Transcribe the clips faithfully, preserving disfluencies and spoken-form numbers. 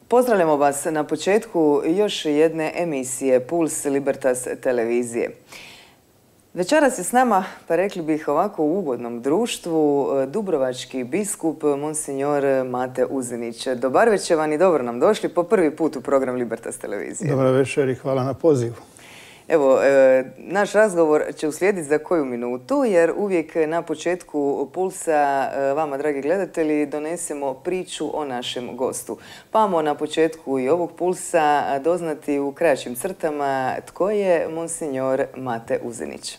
Pozdravljamo vas na početku još jedne emisije Puls Libertas televizije. Večeras je s nama, pa rekli bih ovako u ugodnom društvu, dubrovački biskup Monsignor Mate Uzinić. Dobar večer vam i dobro nam došli po prvi put u program Libertas televizije. Dobar večer i hvala na pozivu. Evo, e, naš razgovor će uslijediti za koju minutu, jer uvijek na početku Pulsa e, vama, dragi gledatelji, donesemo priču o našem gostu. Pa ćemo na početku i ovog Pulsa doznati u kraćim crtama tko je Monsignor Mate Uzinić.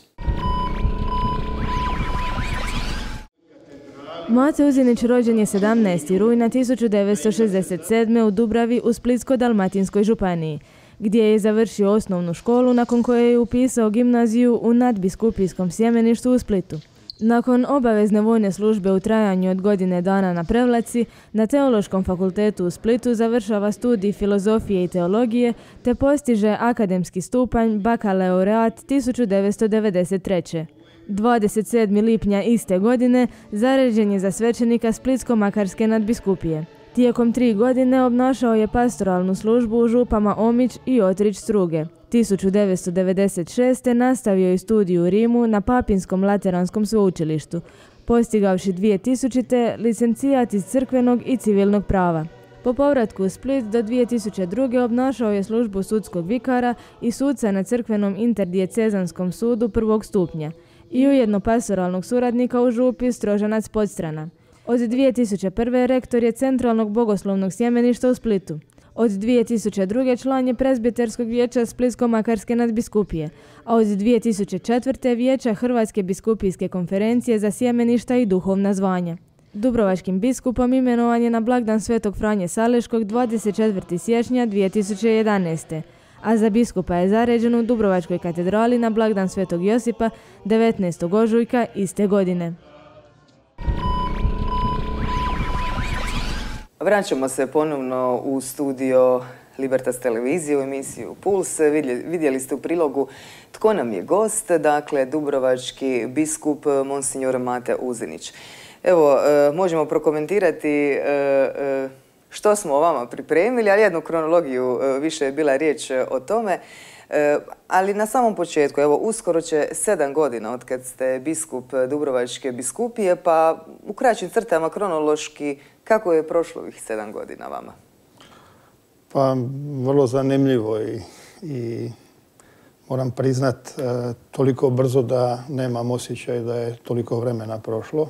Mate Uzinić rođen je sedamnaestog rujna tisuću devetsto šezdeset sedme. u Dubravi u Splitsko-dalmatinskoj županiji, gdje je završio osnovnu školu, nakon koje je upisao gimnaziju u nadbiskupijskom sjemeništu u Splitu. Nakon obavezne vojne službe u trajanju od godine dana na Prevlaci, na Teološkom fakultetu u Splitu završava studij filozofije i teologije te postiže akademski stupanj bakalaureat tisuću devetsto devedeset treće. dvadeset sedmog lipnja iste godine zaređen je za svećenika Splitsko-makarske nadbiskupije. Tijekom tri godine obnašao je pastoralnu službu u župama Omić i Otrić Struge. tisuću devetsto devedeset šeste. nastavio je studiju u Rimu na Papinskom lateranskom sveučilištu, postigavši dvije tisućite. licencijat iz crkvenog i civilnog prava. Po povratku u Split do dvije tisuće druge. obnašao je službu sudskog vikara i suca na crkvenom interdijecezanskom sudu prvog stupnja i ujedno pastoralnog suradnika u župi Strožanac Podstrana. Od dvije tisuće prve. rektor je Centralnog bogoslovnog sjemeništa u Splitu. Od dvije tisuće druge. član je prezbiterskog vijeća Splitsko-makarske nadbiskupije, a od dvije tisuće četvrte. vijeća Hrvatske biskupijske konferencije za sjemeništa i duhovna zvanja. Dubrovačkim biskupom imenovan je na blagdan Svetog Franje Saleškog dvadeset četvrtog siječnja dvije tisuće jedanaeste. a za biskupa je zaređen u Dubrovačkoj katedrali na blagdan Svetog Josipa devetnaestog ožujka iste godine. Vraćamo se ponovno u studio Libertas televizije u emisiju Puls. Vidjeli ste u prilogu tko nam je gost, dakle dubrovački biskup Monsignor Mate Uzinić. Evo, možemo prokomentirati što smo o vama pripremili, ali jednu kronologiju, više je bila riječ o tome. Ali na samom početku, evo, uskoro će sedam godina od kad ste biskup Dubrovačke biskupije, pa u kraćim crtama kronološki, kako je prošlo ovih sedam godina vama? Pa, vrlo zanimljivo i, i moram priznat e, toliko brzo da nemam osjećaj da je toliko vremena prošlo.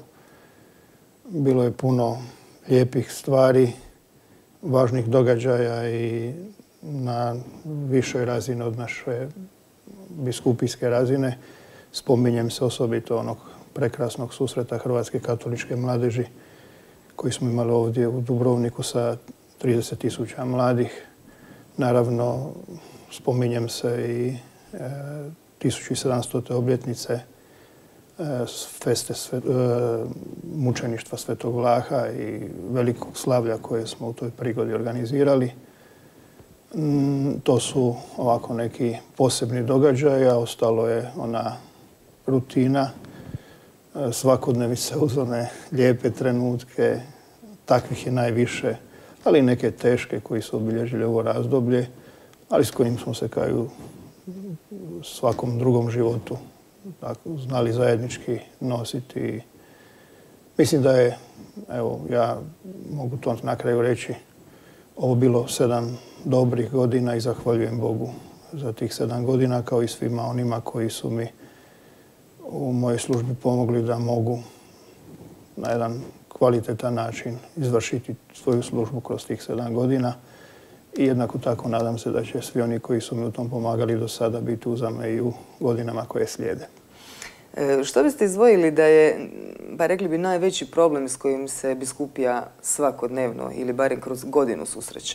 Bilo je puno lijepih stvari, važnih događaja i na višoj razini od naše biskupijske razine. Spominjem se osobito onog prekrasnog susreta Hrvatske katoličke mladeži koji smo imali ovdje u Dubrovniku sa trideset tisuća mladih. Naravno, spominjem se i e, tisuću sedamstote obljetnice e, feste sve, e, mučeništva Svetog Vlaha i velikog slavlja koje smo u toj prigodi organizirali. Mm, to su ovako neki posebni događaji, a ostalo je ona rutina, svakodnevice uz one lijepe trenutke, takvih je najviše, ali i neke teške koji su obilježili ovo razdoblje, ali s kojim smo se kao i u svakom drugom životu tako, znali zajednički nositi. Mislim da je, evo, ja mogu to na kraju reći, ovo bilo sedam dobrih godina i zahvaljujem Bogu za tih sedam godina, kao i svima onima koji su mi u mojoj službi pomogli da mogu na jedan kvalitetan način izvršiti svoju službu kroz tih sedam godina. I jednako tako nadam se da će svi oni koji su mi u tom pomagali do sada biti uzame i u godinama koje slijede. E, što biste izdvojili da je, pa rekli bi, najveći problem s kojim se biskupija svakodnevno ili barem kroz godinu susreće?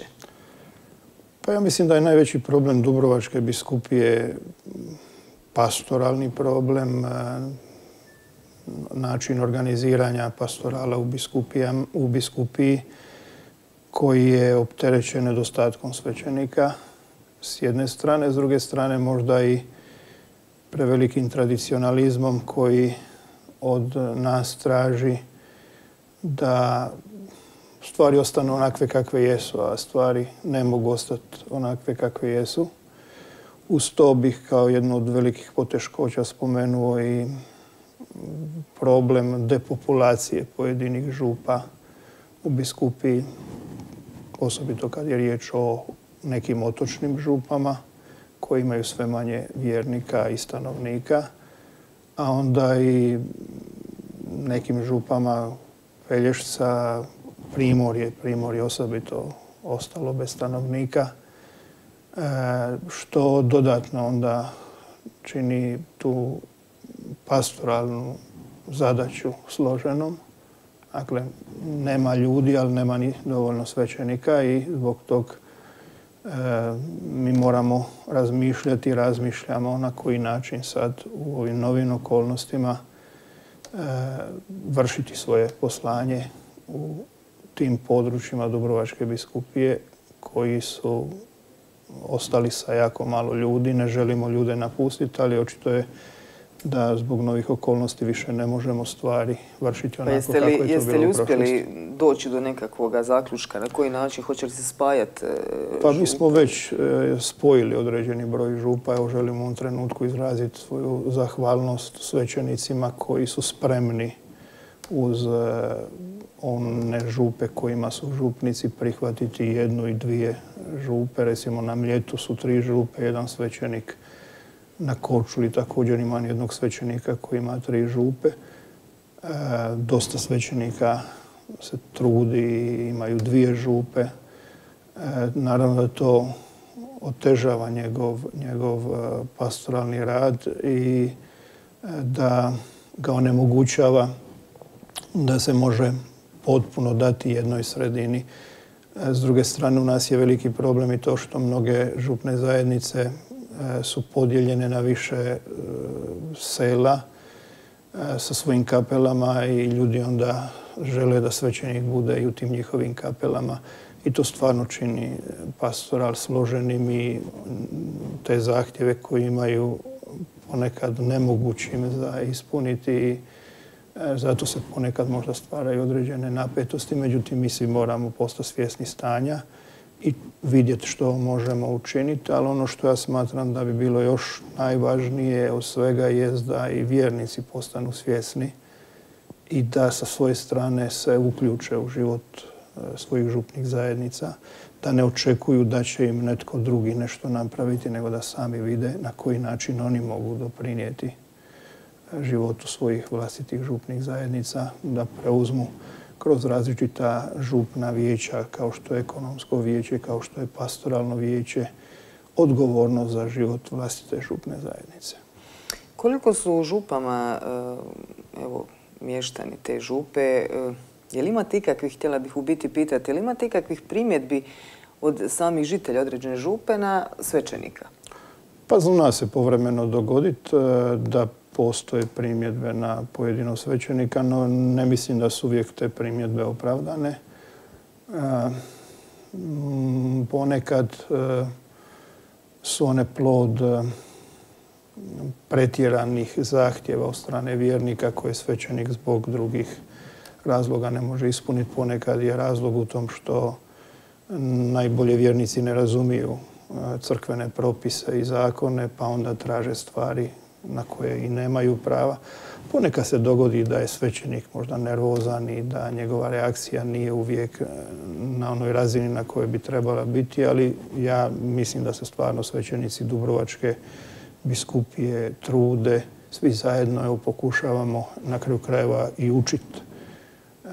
Pa ja mislim da je najveći problem Dubrovačke biskupije pastoralni problem, način organiziranja pastorala u, u biskupiji koji je opterećen nedostatkom svećenika s jedne strane, s druge strane možda i prevelikim tradicionalizmom koji od nas traži da stvari ostanu onakve kakve jesu, a stvari ne mogu ostati onakve kakve jesu. Uz to bih kao jednu od velikih poteškoća spomenuo i problem depopulacije pojedinih župa u biskupiji, osobito kad je riječ o nekim otočnim župama koji imaju sve manje vjernika i stanovnika, a onda i nekim župama Pelješca, Primorje, Primorje osobito ostalo bez stanovnika, što dodatno onda čini tu pastoralnu zadaću složenom. Dakle, nema ljudi, ali nema ni dovoljno svećenika i zbog tog e, mi moramo razmišljati i razmišljamo na koji način sad u ovim novim okolnostima e, vršiti svoje poslanje u tim područjima Dubrovačke biskupije koji su ostali sa jako malo ljudi. Ne želimo ljude napustiti, ali očito je da zbog novih okolnosti više ne možemo stvari vršiti onako pa kako je to bilo u prošlosti. Jeste li uspjeli doći do nekakvog zaključka? Na koji način? Hoće li se spajati župe? Pa mi smo već spojili određeni broj župa. Evo želimo u ovom trenutku izraziti svoju zahvalnost svećenicima koji su spremni uz one župe kojima su župnici prihvatiti jednu i dvije župe. Recimo na Mljetu su tri župe, jedan svećenik. Na Korčuli također ima jednog svećenika koji ima tri župe. E, dosta svećenika se trudi, imaju dvije župe. E, naravno da to otežava njegov, njegov pastoralni rad i da ga onemogućava da se može potpuno dati jednoj sredini. S druge strane, u nas je veliki problem i to što mnoge župne zajednice su podijeljene na više sela sa svojim kapelama i ljudi onda žele da svećenik bude i u tim njihovim kapelama. I to stvarno čini pastoral složenim i te zahtjeve koje imaju ponekad nemogućim za ispuniti. Zato se ponekad možda stvaraju određene napetosti, međutim mi svi moramo postati svjesni stanja i vidjeti što možemo učiniti, ali ono što ja smatram da bi bilo još najvažnije od svega je da i vjernici postanu svjesni i da sa svoje strane se uključe u život svojih župnih zajednica, da ne očekuju da će im netko drugi nešto napraviti, nego da sami vide na koji način oni mogu doprinijeti životu svojih vlastitih župnih zajednica, da preuzmu kroz različita župna vijeća, kao što je ekonomsko vijeće, kao što je pastoralno vijeće, odgovornost za život vlastite župne zajednice. Koliko su u župama, evo, mještani te župe, je li imate ikakvih, htjela bih u biti pitati, je li imate ikakvih primjedbi od samih žitelja određene župe na svećenika? Pa zna se povremeno dogoditi da postoje primjedbe na pojedinog svećenika, no ne mislim da su uvijek te primjedbe opravdane. Ponekad su one plod pretjeranih zahtjeva od strane vjernika koje svećenik zbog drugih razloga ne može ispuniti. Ponekad je razlog u tom što najbolje vjernici ne razumiju crkvene propise i zakone, pa onda traže stvari na koje i nemaju prava. Ponekad se dogodi da je svećenik možda nervozan i da njegova reakcija nije uvijek na onoj razini na kojoj bi trebala biti, ali ja mislim da se stvarno svećenici Dubrovačke biskupije trude. Svi zajedno evo, pokušavamo na kraju krajeva i učiti e,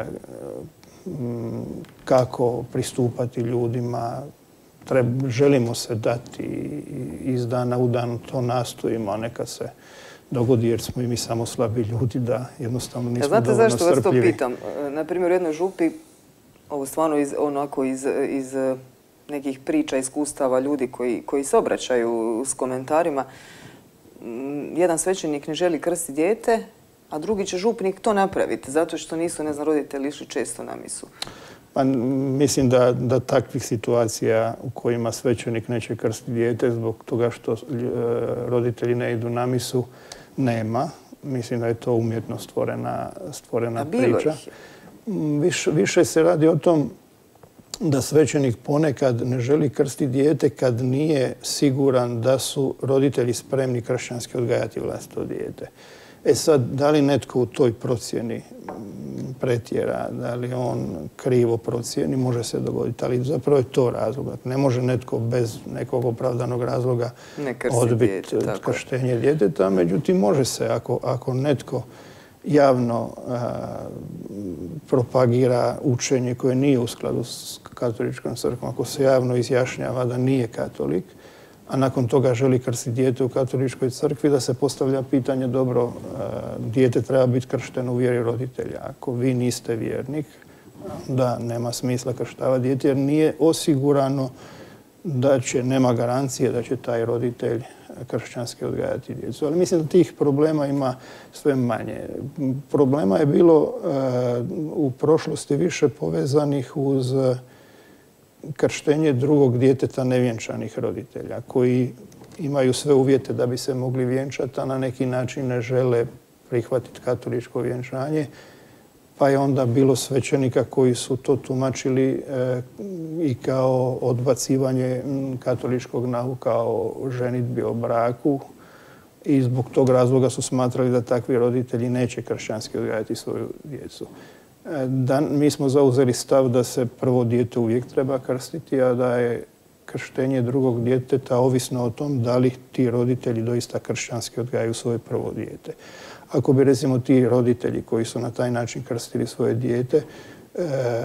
kako pristupati ljudima. Treba, želimo se dati iz dana u dan, to nastojimo, a nekad se dogodi jer smo i mi samo slabi ljudi da jednostavno nismo dovoljno strpljivi. Znate zašto vas to pitam? Naprimjer, u jednoj župi, ovo stvarno iz, onako iz, iz nekih priča, iskustava ljudi koji, koji se obraćaju s komentarima, jedan svećenik ne želi krstiti dijete, a drugi će župnik to napraviti zato što nisu, ne znam, roditelji išli često na misu. Pa, mislim da, da takvih situacija u kojima svećenik neće krstiti dijete zbog toga što roditelji ne idu na misu nema. Mislim da je to umjetno stvorena, stvorena priča. više, više se radi o tom da svećenik ponekad ne želi krstiti dijete kad nije siguran da su roditelji spremni kršćanski odgajati vlastito dijete. E sad, da li netko u toj procjeni pretjera, da li on krivo procijeni, može se dogoditi. Ali zapravo je to razlog. Ne može netko bez nekog opravdanog razloga odbiti krštenje djeteta. Međutim, može se ako, ako netko javno a, propagira učenje koje nije u skladu s katoličkom crkvom, ako se javno izjašnjava da nije katolik, a nakon toga želi krstiti dijete u katoličkoj crkvi, da se postavlja pitanje, dobro, dijete treba biti kršteno u vjeri roditelja. Ako vi niste vjernik, da nema smisla krštavati dijete, jer nije osigurano da će, nema garancije da će taj roditelj kršćanski odgajati djecu. Ali mislim da tih problema ima sve manje. Problema je bilo u prošlosti više povezanih uz krštenje drugog djeteta nevjenčanih roditelja koji imaju sve uvjete da bi se mogli vjenčati, a na neki način ne žele prihvatiti katoličko vjenčanje. Pa je onda bilo svećenika koji su to tumačili e, i kao odbacivanje katoličkog nauka o ženidbi, o braku. I zbog tog razloga su smatrali da takvi roditelji neće kršćanski odgajati svoju djecu. Da, mi smo zauzeli stav da se prvo dijete uvijek treba krstiti, a da je krštenje drugog djeteta ovisno o tom da li ti roditelji doista kršćanski odgajaju svoje prvo dijete. Ako bi, recimo, ti roditelji koji su na taj način krstili svoje dijete e,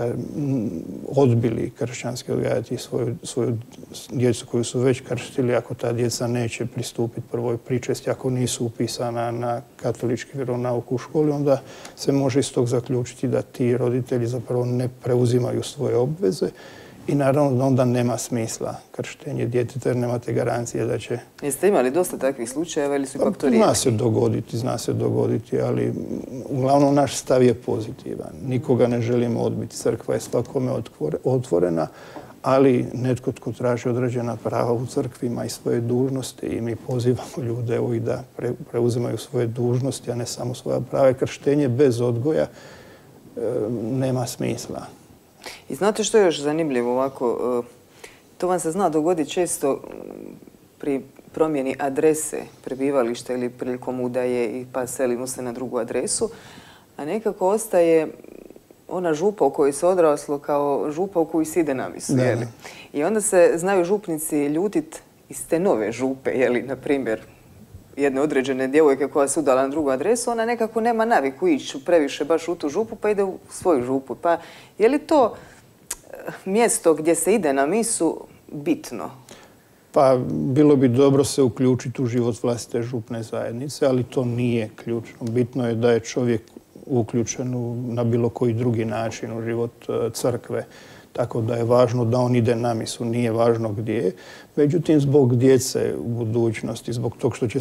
odbili kršćanski odgajati svoju, svoju djecu koju su već krstili, ako ta djeca neće pristupiti prvoj pričesti, ako nisu upisana na katolički vjeronauk u školi, onda se može iz tog zaključiti da ti roditelji zapravo ne preuzimaju svoje obveze. I naravno da onda nema smisla krštenje djeteta jer nemate garancije da će... Jeste imali dosta takvih slučajeva ili su ipak to rijetki? Zna se dogoditi, zna se dogoditi, ali uglavnom naš stav je pozitivan. Nikoga ne želimo odbiti. Crkva je svakome otvorena, ali netko tko traži određena prava u crkvi ima i svoje dužnosti i mi pozivamo ljude i da preuzimaju svoje dužnosti, a ne samo svoja prava. Krštenje bez odgoja e, nema smisla. I znate što je još zanimljivo ovako? To vam se zna dogoditi često pri promjeni adrese prebivališta ili prilikom udaje i pa selimo se na drugu adresu, a nekako ostaje ona župa u kojoj se odraslo kao župa u koju se ide na misu. I onda se znaju župnici ljutiti iz te nove župe, jeli, na primjer, jedne određene djevojke koja se udala na drugu adresu, ona nekako nema naviku ići previše baš u tu župu, pa ide u svoju župu. Pa je li to mjesto gdje se ide na misu bitno? Pa bilo bi dobro se uključiti u život vlastite župne zajednice, ali to nije ključno. Bitno je da je čovjek uključen u, na bilo koji drugi način u život crkve. Tako da je važno da on ide na misu, nije važno gdje je. Međutim, zbog djece u budućnosti, zbog tog što će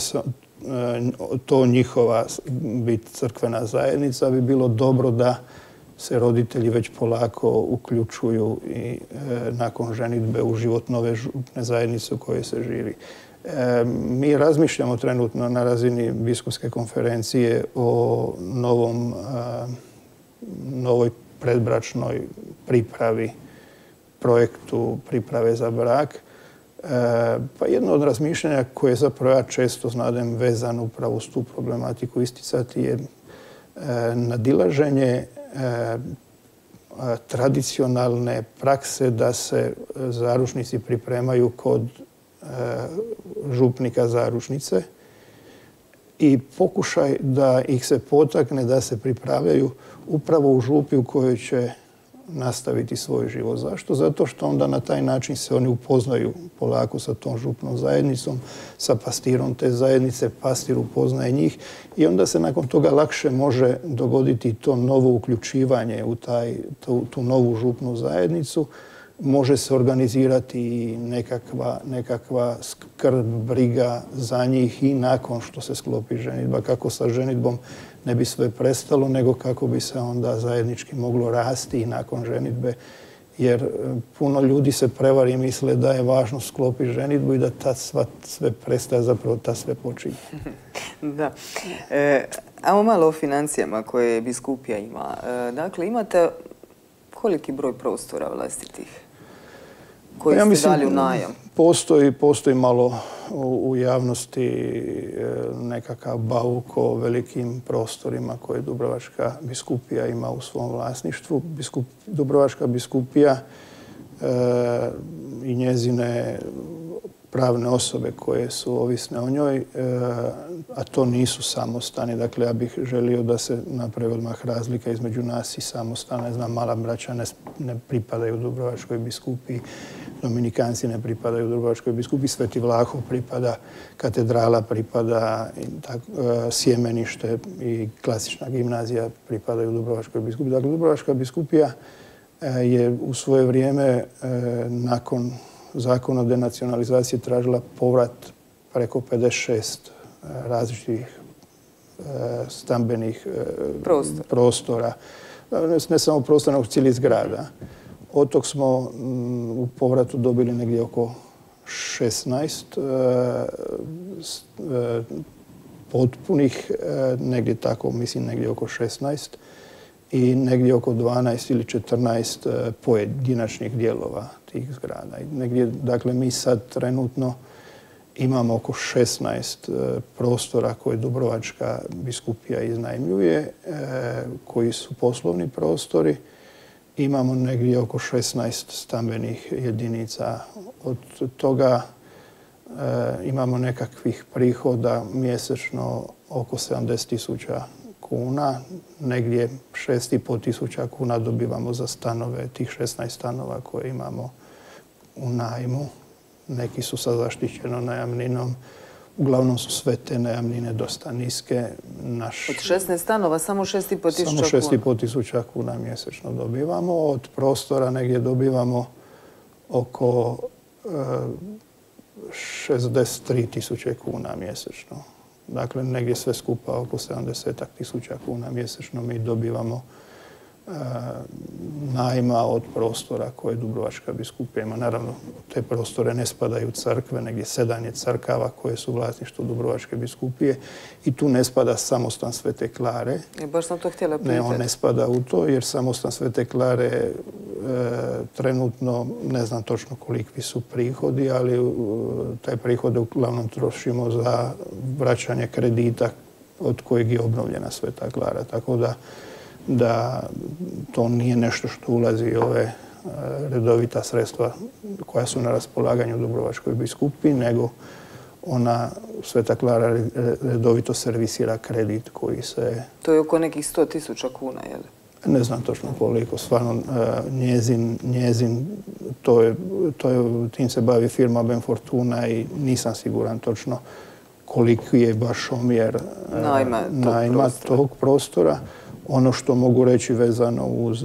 to njihova biti crkvena zajednica, bi bilo dobro da se roditelji već polako uključuju i e, nakon ženidbe u život nove župne zajednice u kojoj se živi. E, mi razmišljamo trenutno na razini biskupske konferencije o novom, a, novoj predbračnoj pripravi, projektu priprave za brak. E, pa jedno od razmišljanja koje zapravo ja često znadem vezan upravo s tu problematiku isticati je e, nadilaženje e, tradicionalne prakse da se zaručnici pripremaju kod e, župnika zaručnice i pokušaj da ih se potakne da se pripravljaju upravo u župi u kojoj će nastaviti svoj život. Zašto? Zato što onda na taj način se oni upoznaju polako sa tom župnom zajednicom, sa pastirom te zajednice, pastir upoznaje njih i onda se nakon toga lakše može dogoditi to novo uključivanje u taj, tu, tu novu župnu zajednicu. Može se organizirati i nekakva, nekakva skrb, briga za njih i nakon što se sklopi ženidba. Kako sa ženidbom ne bi sve prestalo, nego kako bi se onda zajednički moglo rasti i nakon ženidbe jer puno ljudi se prevari i misle da je važno sklopiti ženidbu i da tad sva sve prestaje, zapravo tad sve počinje. Da. E, ajmo malo o financijama koje biskupija ima. E, dakle, imate koliki broj prostora vlastitih koji ja ste mislim, dali u najam? Postoji, postoji malo u, u javnosti nekakav bauk o velikim prostorima koje Dubrovačka biskupija ima u svom vlasništvu. Biskup, Dubrovačka biskupija e, i njezine pravne osobe koje su ovisne o njoj, e, a to nisu samostani. Dakle, ja bih želio da se napravi odmah razlika između nas i samostana. Znam, Mala Braća ne, ne pripadaju Dubrovačkoj biskupiji, Dominikanci ne pripadaju Dubrovačkoj biskupiji, Sveti Vlaho pripada, katedrala pripada, tak, e, Sjemenište i klasična gimnazija pripadaju Dubrovačkoj biskupiji. Dakle, Dubrovačka biskupija e, je u svoje vrijeme e, nakon Zakon o denacionalizaciji tražila povrat preko pedeset šest različitih stambenih Prostor. prostora. Ne samo prostora, nego cijelih zgrada. Od tog smo u povratu dobili negdje oko šesnaest potpunih, negdje tako, mislim negdje oko šesnaest i negdje oko dvanaest ili četrnaest pojedinačnih dijelova tih zgrada. Negdje, dakle, mi sad trenutno imamo oko šesnaest prostora koje Dubrovačka biskupija iznajmljuje, koji su poslovni prostori. Imamo negdje oko šesnaest stambenih jedinica. Od toga imamo nekakvih prihoda mjesečno oko sedamdeset tisuća kuna, negdje šest i pol tisuća kuna dobivamo za stanove, tih šesnaest stanova koje imamo u najmu. Neki su sa zaštićenom najamninom. Uglavnom su sve te najamnine dosta niske. Naš, od šesnaest stanova samo šest i pol tisuća kuna? Samo šest i pol tisuća kuna mjesečno dobivamo. Od prostora negdje dobivamo oko e, šezdeset tri tisuće kuna mjesečno. Dakle, negdje sve skupa oko sedamdeset tisuća kuna mjesečno mi dobivamo e, najma od prostora koje Dubrovačka biskupija ima. Naravno, te prostore ne spadaju u crkve, negdje sedam je crkava koje su vlasništvo Dubrovačke biskupije i tu ne spada samostan Svete Klare. I baš sam to htjela pitati. Ne, on ne spada u to jer samostan Svete Klare e, trenutno, ne znam točno koliki su prihodi, ali e, taj prihod uglavnom trošimo za vraćanje kredita od kojeg je obnovljena Sveta Klara. Tako da da to nije nešto što ulazi u ove redovita sredstva koja su na raspolaganju Dubrovačkoj biskupiji, nego ona, Sveta Klara, redovito servisira kredit koji se... To je oko nekih sto tisuća kuna, je li? Ne znam točno koliko. Stvarno, njezin, njezin to je, to je, tim se bavi firma Ben Fortuna i nisam siguran točno koliki je baš omjer najma tog, najma prostora. tog prostora. Ono što mogu reći vezano uz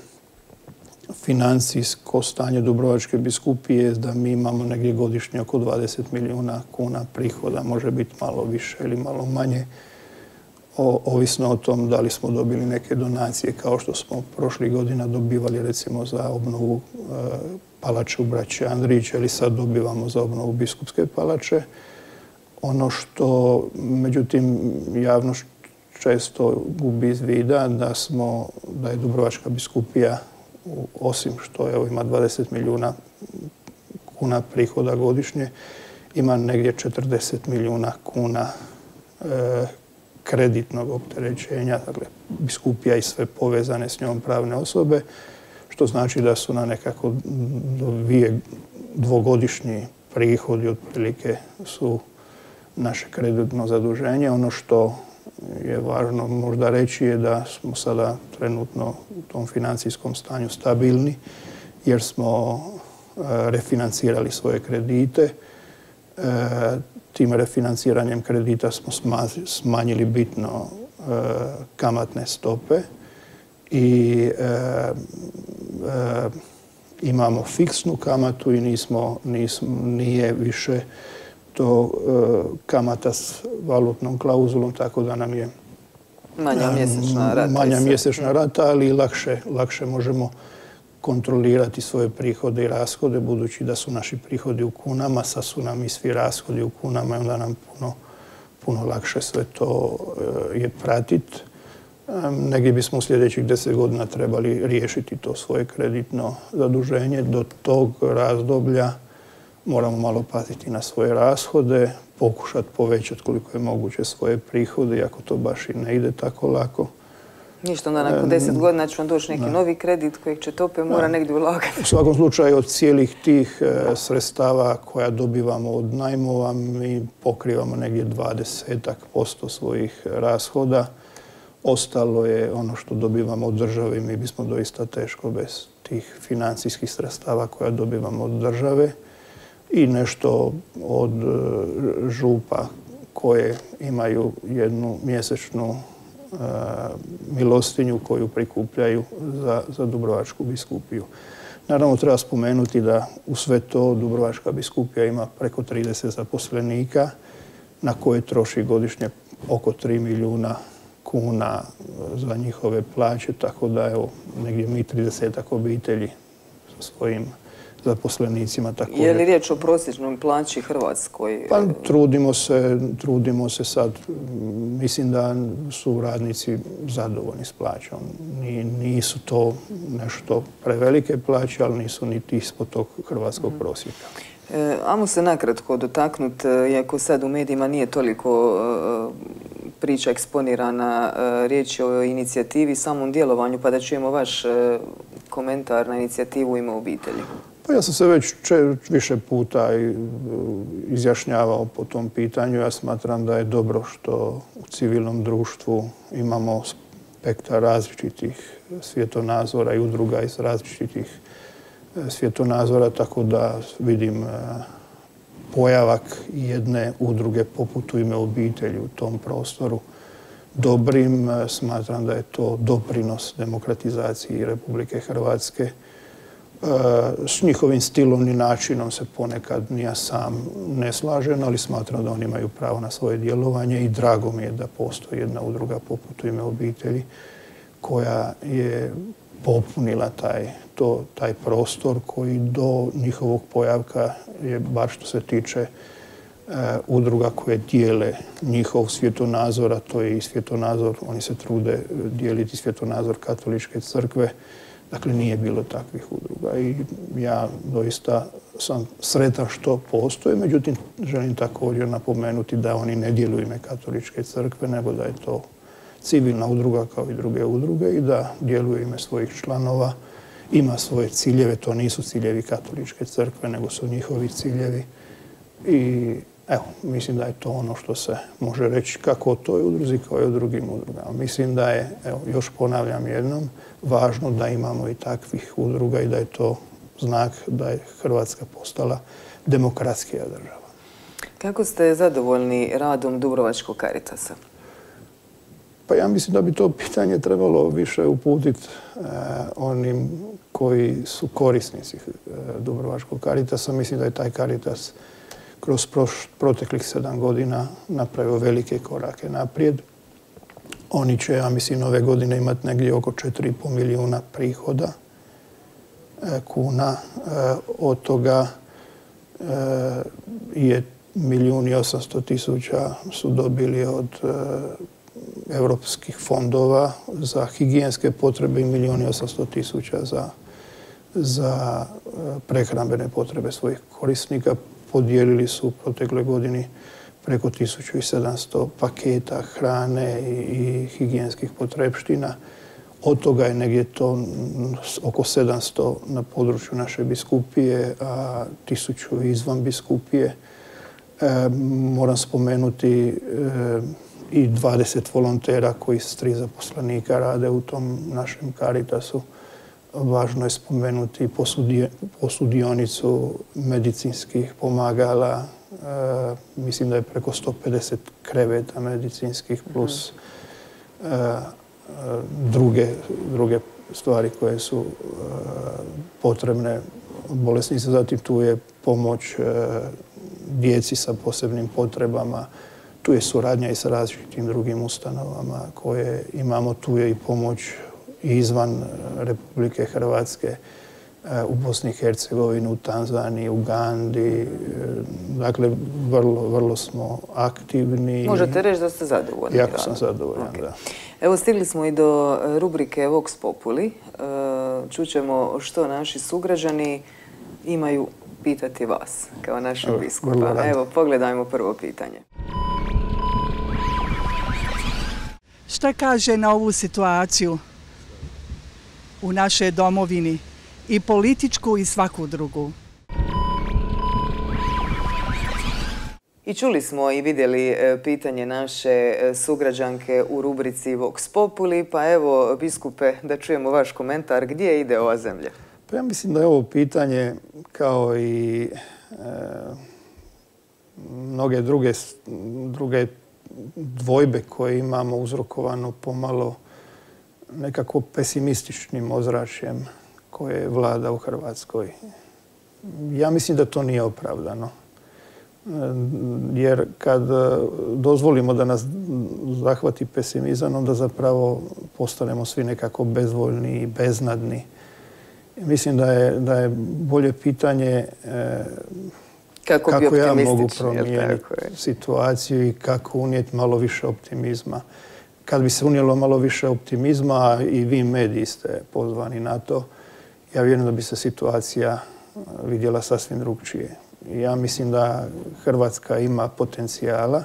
financijsko stanje Dubrovačke biskupije je da mi imamo negdje godišnje oko dvadeset milijuna kuna prihoda. Može biti malo više ili malo manje. O, ovisno o tom da li smo dobili neke donacije kao što smo prošlih godina dobivali recimo za obnovu e, palače u Braći Andrić ili sad dobivamo za obnovu biskupske palače. Ono što, međutim, javnost često gubi iz vida da smo, da je Dubrovačka biskupija, osim što je, ima dvadeset milijuna kuna prihoda godišnje, ima negdje četrdeset milijuna kuna e, kreditnog opterećenja, dakle biskupija i sve povezane s njom pravne osobe, što znači da su na nekako dvije, dvogodišnji prihodi otprilike su naše kreditno zaduženje. Ono što je važno možda reći je da smo sada trenutno u tom financijskom stanju stabilni jer smo refinancirali svoje kredite. Tim refinanciranjem kredita smo smanjili bitno kamatne stope i imamo fiksnu kamatu i nismo, nismo, nije više to kamata s valutnom klauzulom, tako da nam je manja mjesečna rata. Manja mjesečna rata, ali lakše, lakše možemo kontrolirati svoje prihode i rashode, budući da su naši prihodi u kunama, sad su nam i svi rashodi u kunama i onda nam puno, puno lakše sve to je pratiti. Negdje bismo u sljedećih deset godina trebali riješiti to svoje kreditno zaduženje. Do tog razdoblja moramo malo paziti na svoje rashode, pokušati povećati koliko je moguće svoje prihode, iako to baš i ne ide tako lako. Ništa, onda nakon deset godina će vam doći neki novi kredit kojeg će to opet mora negdje ulagati. U svakom slučaju od cijelih tih sredstava koja dobivamo od najmova mi pokrivamo negdje dvadeset posto svojih rashoda. Ostalo je ono što dobivamo od države i mi bismo doista teško bez tih financijskih sredstava koja dobivamo od države i nešto od župa koje imaju jednu mjesečnu milostinju koju prikupljaju za, za Dubrovačku biskupiju. Naravno, treba spomenuti da u sve to Dubrovačka biskupija ima preko trideset zaposlenika na koje troši godišnje oko tri milijuna kuna za njihove plaće, tako da evo, negdje mi tridesetak obitelji sa svojim zaposlenicima. Također. Je li riječ o prosječnom plaći Hrvatskoj? Pa trudimo se, trudimo se sad. Mislim da su radnici zadovoljni s plaćom. Nisu to nešto prevelike plaće, ali nisu niti ispod tog hrvatskog prosjeka. Ajmo se nakratko dotaknuti, iako sad u medijima nije toliko priča eksponirana, riječ je o inicijativi, samom djelovanju, pa da čujemo vaš komentar na inicijativu Ime obitelji. Pa ja sam se već više puta izjašnjavao po tom pitanju. Ja smatram da je dobro što u civilnom društvu imamo spektar različitih svjetonazora i udruga iz različitih svjetonazora, tako da vidim pojavak jedne udruge poput U ime obitelji u tom prostoru dobrim. Smatram da je to doprinos demokratizaciji Republike Hrvatske. S njihovim stilom i načinom se ponekad ni ja sam ne slažem, ali smatram da oni imaju pravo na svoje djelovanje i drago mi je da postoji jedna udruga poput U ime obitelji koja je popunila taj, to, taj prostor koji do njihovog pojavka je, bar što se tiče uh, udruga koje dijele njihov svjetonazor, a to je i svjetonazor, oni se trude dijeliti svjetonazor Katoličke crkve. Dakle, nije bilo takvih udruga i ja doista sam sretan što postoje. Međutim, želim također napomenuti da oni ne djeluju ime Katoličke crkve, nego da je to civilna udruga kao i druge udruge i da djeluje ime svojih članova, ima svoje ciljeve. To nisu ciljevi Katoličke crkve, nego su njihovi ciljevi. I evo, mislim da je to ono što se može reći kako o toj udruzi kao i o drugim udrugama. Mislim da je, evo, još ponavljam jednom, važno da imamo i takvih udruga i da je to znak da je Hrvatska postala demokratskija država. Kako ste zadovoljni radom Dubrovačkog Caritasa? Pa ja mislim da bi to pitanje trebalo više uputiti eh, onim koji su korisnici eh, Dubrovačkog Caritasa. Mislim da je taj Caritas kroz proš, proteklih sedam godina napravio velike korake naprijed. Oni će, ja mislim, ove godine imati negdje oko četiri i pol milijuna prihoda eh, kuna. Eh, od toga eh, je milijun i osamsto tisuća su dobili od eh, europskih fondova za higijenske potrebe i milijun i osamsto tisuća za, za prehrambene potrebe svojih korisnika. Podijelili su u protekloj godini preko tisuću i sedamsto paketa hrane i, i higijenskih potrepština. Od toga je negdje to oko sedamsto na području naše biskupije, a tisuću izvan biskupije. E, moram spomenuti e, i dvadeset volontera koji s tri zaposlenika rade u tom našem Caritasu. Važno je spomenuti posudionicu medicinskih pomagala. E, mislim da je preko sto pedeset kreveta medicinskih plus e, druge, druge stvari koje su e, potrebne bolesnici. Zatim tu je pomoć e, djeci sa posebnim potrebama. Tu je suradnja i sa različitim drugim ustanovama koje imamo. Tu je i pomoć izvan Republike Hrvatske. u Bosni i Hercegovini, u Tanzaniji, u Ugandi. Dakle, vrlo, vrlo smo aktivni. Možete reći da ste zadovoljni. Jako sam zadovoljan, okay. Da. Evo, stigli smo i do rubrike Vox Populi. Čućemo što naši sugrađani imaju pitati vas, kao našeg biskupa. Evo, pogledajmo prvo pitanje. Šta kaže na ovu situaciju u našoj domovini, i političku i svaku drugu? I čuli smo i vidjeli pitanje naše sugrađanke u rubrici Vox Populi, pa evo, biskupe, da čujemo vaš komentar. Gdje ide ova zemlja? Pa ja mislim da je ovo pitanje, kao i e, mnoge druge, druge dvojbe koje imamo, uzrokovano pomalo nekako pesimističnim ozračjem koje vlada u Hrvatskoj. Ja mislim da to nije opravdano. Jer kad dozvolimo da nas zahvati pesimizam, onda zapravo postanemo svi nekako bezvoljni i beznadni. Mislim da je, da je bolje pitanje e, kako, kako ja mogu promijeniti situaciju i kako unijeti malo više optimizma. Kad bi se unijelo malo više optimizma, i vi mediji ste pozvani na to, ja vjerujem da bi se situacija vidjela sasvim drugčije. Ja mislim da Hrvatska ima potencijala,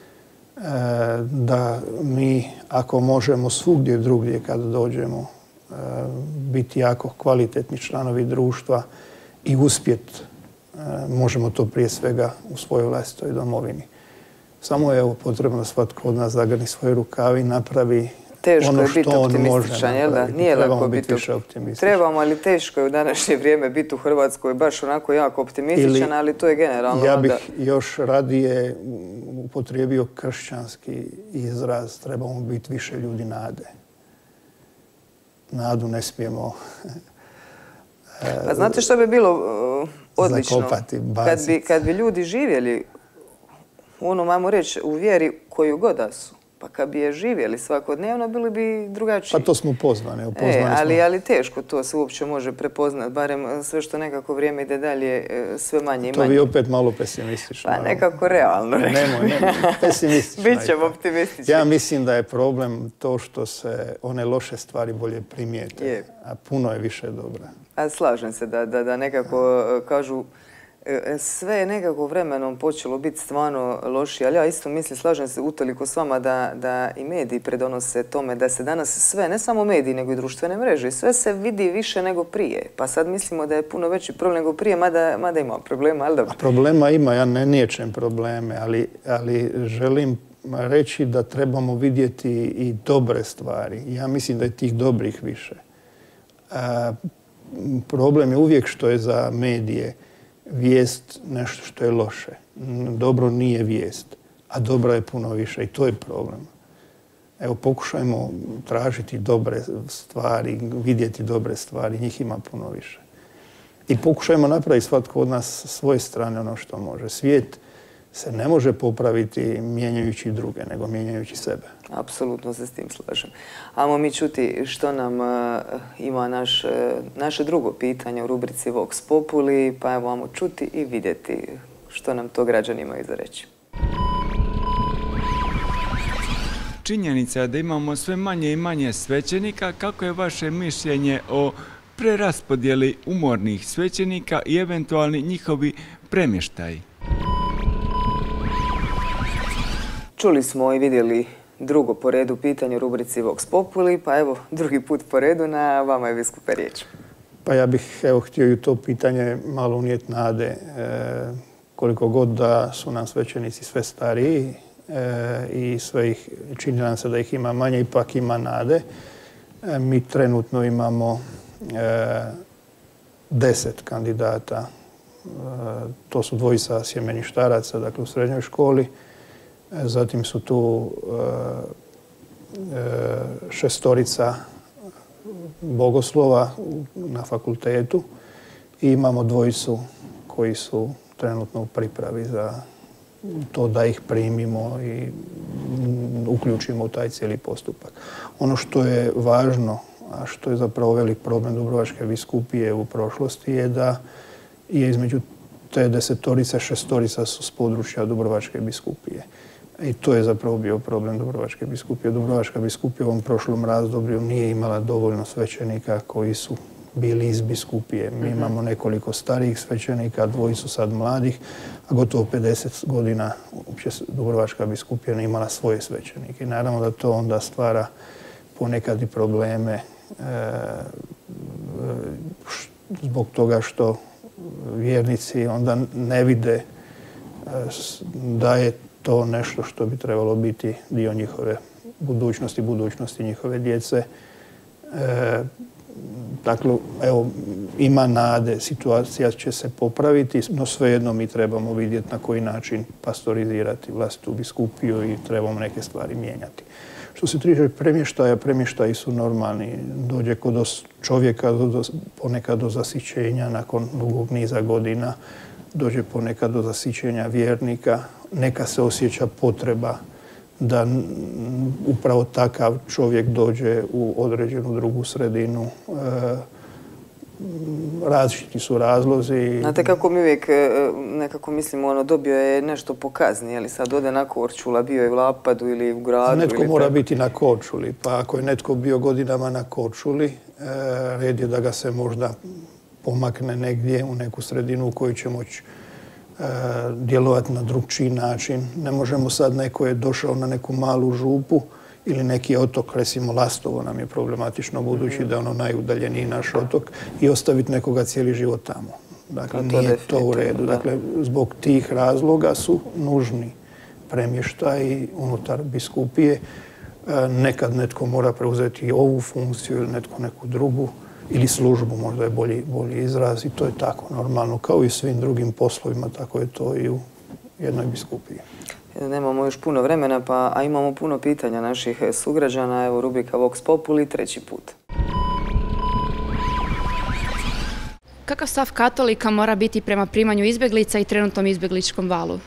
da mi, ako možemo svugdje drugdje kad dođemo, biti jako kvalitetni članovi društva i uspjeti, možemo to prije svega u svojoj vlastitoj domovini. Samo je potrebno da svatko od nas zagrni svoje rukavi i napravi teško ono je biti što on može optimističan, jel da? Nije Trebamo lako biti biti više optimistični. Trebamo, ali teško je u današnje vrijeme biti u Hrvatskoj baš onako jako optimističan, ili, ali to je generalno. Ja bih onda... još radije upotrijebio kršćanski izraz, trebamo biti više ljudi nade. Nadu ne smijemo... A znate što bi bilo uh, odlično? Zakopati, kad bi, kad bi ljudi živjeli, ono, mamo reći, u vjeri koju god da su, pa kad bi je živjeli svakodnevno, bili bi drugačiji. Pa to smo pozvani. E, ali, smo... ali teško to se uopće može prepoznat, barem sve što nekako vrijeme ide dalje, sve manje i to manje. To vi opet malo pesimistično. Pa nekako realno. Nemoj, nemoj, pesimistično. Bićemo optimistični. Ja mislim da je problem to što se one loše stvari bolje primijete, je. A puno je više dobra. A slažem se da, da, da nekako kažu sve je nekako vremenom počelo biti stvarno lošije, ali ja isto mislim, slažem se utoliko s vama da, da i mediji predonose tome da se danas sve, ne samo mediji, nego i društvene mreže, sve se vidi više nego prije. Pa sad mislimo da je puno veći problem nego prije, mada, mada ima problema, ali dobro. Problema ima, ja ne niječem probleme, ali, ali želim reći da trebamo vidjeti i dobre stvari. Ja mislim da je tih dobrih više. A, problem je uvijek što je za medije vijest nešto što je loše. Dobro nije vijest, a dobro je puno više i to je problem. Evo, pokušajmo tražiti dobre stvari, vidjeti dobre stvari, njih ima puno više. I pokušajmo napraviti svatko od nas s svoje strane ono što može. Svijet se ne može popraviti mijenjajući druge, nego mijenjajući sebe. Apsolutno se s tim slažem. Ajmo mi čuti što nam uh, ima naš, uh, naše drugo pitanje u rubrici Vox Populi, pa evo ajmo čuti i vidjeti što nam to građani imaju za reći. Činjenica je da imamo sve manje i manje svećenika. Kako je vaše mišljenje o preraspodjeli umornih svećenika i eventualni njihovi premještaji? Čuli smo i vidjeli drugo po redu pitanje u rubrici Vox Populi, pa evo drugi put po redu, na vama je biskupe riječ. Pa ja bih evo htio i to pitanje malo unijeti nade. E, koliko god da su nam svećenici sve stariji e, i sve ih, čini nam se da ih ima manje, ipak ima nade. E, mi trenutno imamo e, deset kandidata. E, to su dvojica sjemeništaraca, dakle u srednjoj školi. Zatim su tu šestorica bogoslova na fakultetu i imamo dvojicu koji su trenutno u pripravi za to da ih primimo i uključimo u taj cijeli postupak. Ono što je važno a što je zapravo velik problem Dubrovačke biskupije u prošlosti, je da je između te desetorice, šestorica su s područja Dubrovačke biskupije. I to je zapravo bio problem Dubrovačke biskupije. Dubrovačka biskupija u ovom prošlom razdoblju nije imala dovoljno svećenika koji su bili iz biskupije. Mi imamo nekoliko starijih svećenika, dvoji su sad mladih, a gotovo pedeset godina uopće Dubrovačka biskupija ne imala svoje svećenike. I naravno da to onda stvara ponekad i probleme e, zbog toga što vjernici onda ne vide e, da je to nešto što bi trebalo biti dio njihove budućnosti, budućnosti njihove djece. E, dakle, evo, ima nade, situacija će se popraviti, no svejedno mi trebamo vidjeti na koji način pastorizirati vlastitu biskupiju i trebamo neke stvari mijenjati. Što se tiče premještaja, premještaji su normalni. Dođe kod čovjeka do, ponekad do zasićenja nakon dugog niza godina, dođe ponekad do zasićenja vjernika, neka se osjeća potreba da upravo takav čovjek dođe u određenu drugu sredinu. E, različiti su razlozi. Znate kako mi uvijek nekako mislimo, ono, dobio je nešto po kazni, je li sad ode na Korčula, bio je u Lapadu ili u gradu? Netko ili mora tako biti na Korčuli, pa ako je netko bio godinama na Korčuli, e, red je da ga se možda pomakne negdje u neku sredinu u kojoj će moći e, djelovati na drugčiji način. Ne možemo sad, neko je došao na neku malu župu ili neki otok, recimo Lastovo nam je problematično budući da je ono najudaljeniji naš otok, i ostaviti nekoga cijeli život tamo. Dakle, to nije to u definitivno, redu. da. Dakle, zbog tih razloga su nužni premještaji unutar biskupije. E, nekad netko mora preuzeti i ovu funkciju ili netko neku drugu, ili službu, možda je bolji, bolji izraz, i to je tako normalno. Kao i svim drugim poslovima, tako je to i u jednoj biskupiji. Nemamo još puno vremena, pa, a imamo puno pitanja naših sugrađana. Evo, rubrika Vox Populi, treći put. Kakav stav katolika mora biti prema primanju izbjeglica i trenutnom izbjegličkom valu?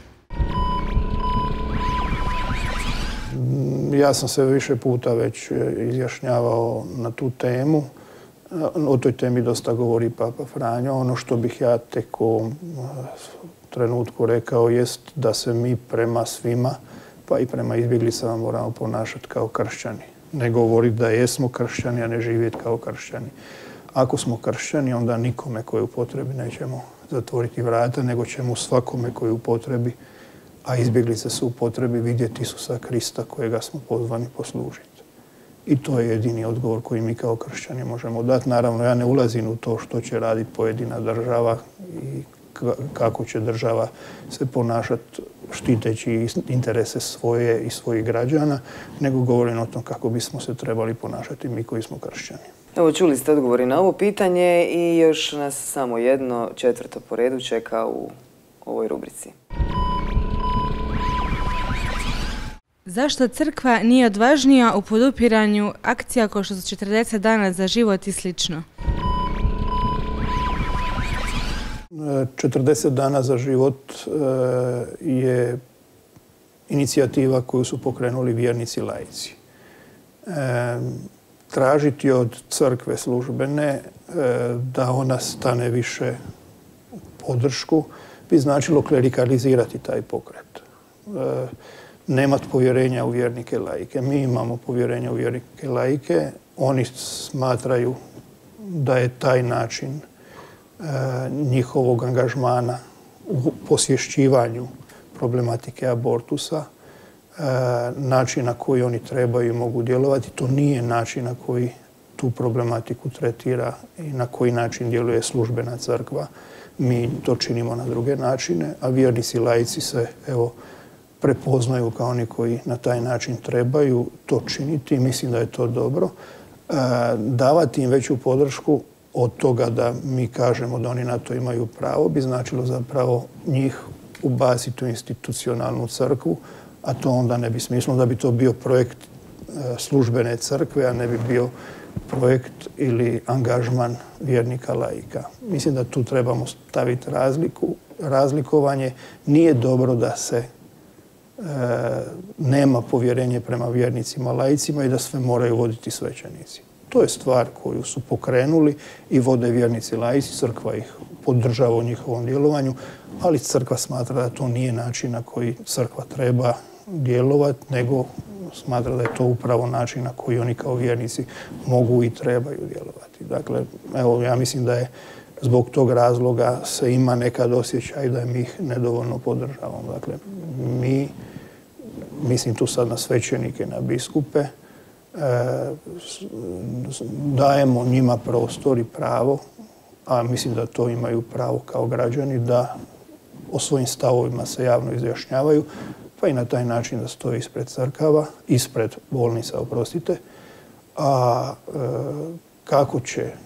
Ja sam se više puta već izjašnjavao na tu temu. O toj temi dosta govori Papa Franjo. Ono što bih ja tek u trenutku rekao jest da se mi prema svima, pa i prema izbjeglicama, moramo ponašati kao kršćani. Ne govoriti da jesmo kršćani, a ne živjeti kao kršćani. Ako smo kršćani, onda nikome koji je u potrebi nećemo zatvoriti vrata, nego ćemo svakome koji je u potrebi, a izbjeglice su u potrebi, vidjeti Isusa Krista kojega smo pozvani poslužiti. I to je jedini odgovor koji mi kao kršćani možemo dati. Naravno, ja ne ulazim u to što će raditi pojedina država i kako će država se ponašati štiteći interese svoje i svojih građana, nego govorim o tom kako bismo se trebali ponašati mi koji smo kršćani. Evo, čuli ste odgovori na ovo pitanje i još nas samo jedno, četvrto po redu, čeka u ovoj rubrici. Zašto crkva nije odvažnija u podupiranju akcija kao što su četrdeset dana za život i slično? četrdeset dana za život je inicijativa koju su pokrenuli vjernici laici. Tražiti od crkve službene da ona stane više u podršku bi značilo klerikalizirati taj pokret. Nemati povjerenja u vjernike laike. Mi imamo povjerenja u vjernike laike. Oni smatraju da je taj način njihovog angažmana u posvješćivanju problematike abortusa, način na koji oni trebaju i mogu djelovati. To nije način na koji tu problematiku tretira i na koji način djeluje službena crkva. Mi to činimo na druge načine, a vjernici laici se, evo, prepoznaju kao oni koji na taj način trebaju to činiti i mislim da je to dobro. Davati im veću podršku od toga da mi kažemo da oni na to imaju pravo bi značilo zapravo njih ubaciti u institucionalnu crkvu, a to onda ne bi smislilo, da bi to bio projekt službene crkve, a ne bi bio projekt ili angažman vjernika laika. Mislim da tu trebamo staviti razliku, razlikovanje. Nije dobro da se e, nema povjerenje prema vjernicima laicima i da sve moraju voditi svećenici. To je stvar koju su pokrenuli i vode vjernici laici, crkva ih podržava u njihovom djelovanju, ali crkva smatra da to nije način na koji crkva treba djelovati, nego smatra da je to upravo način na koji oni kao vjernici mogu i trebaju djelovati. Dakle, evo, ja mislim da je zbog tog razloga se ima nekad osjećaj da mi ih nedovoljno podržavamo. Dakle, mi, mislim tu sad na svećenike, na biskupe, dajemo njima prostor i pravo, a mislim da to imaju pravo kao građani, da o svojim stavovima se javno izjašnjavaju, pa i na taj način da stoje ispred crkava, ispred bolnica, oprostite. A e, kako će e,